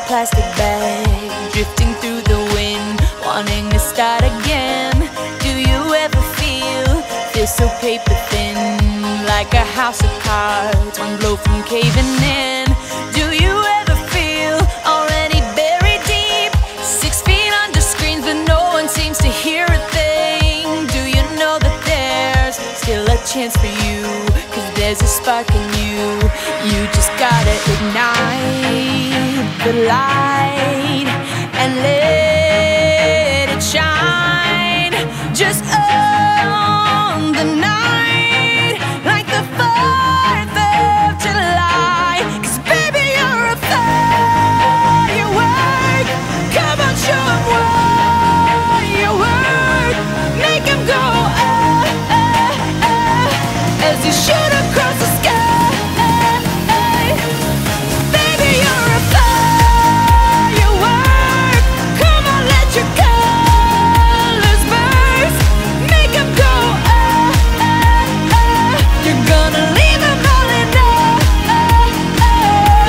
plastic bag, drifting through the wind, wanting to start again. Do you ever feel so paper thin, like a house of cards, one blow from caving in? Do you ever feel already buried deep, 6 feet under screens, but no one seems to hear a thing? Do you know that there's still a chance for you, 'cause there's a spark in you? You just gotta ignite the light and let it shine. Just on the night, like the 4th of July. 'Cause baby, you're a firework. Come on, show 'em what you work. Make 'em go as you shoot across the sky. Baby, you're a firework. Come on, let your colors burst. Make 'em go you're gonna leave 'em all in awe.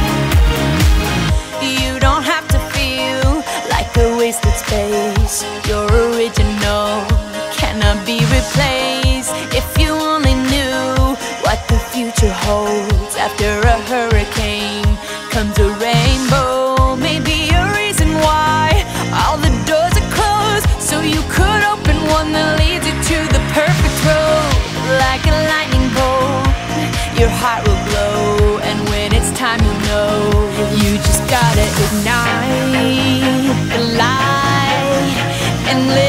You don't have to feel like a wasted space. You're original, cannot be replaced. If you only knew what the future holds. After a hurricane comes a rainbow. Maybe a reason why all the doors are closed, so you could open one that leads you to the perfect road. Like a lightning bolt, your heart will glow, and when it's time you'll know. You just gotta ignite the light and